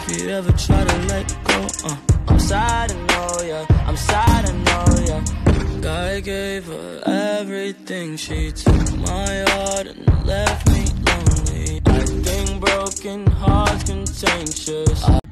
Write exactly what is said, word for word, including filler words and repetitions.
if you ever try to let go. uh, I'm sad, I know, yeah, I'm sad, I know, yeah. I gave her everything, she took my heart and left me lonely. I think broken hearts contagious.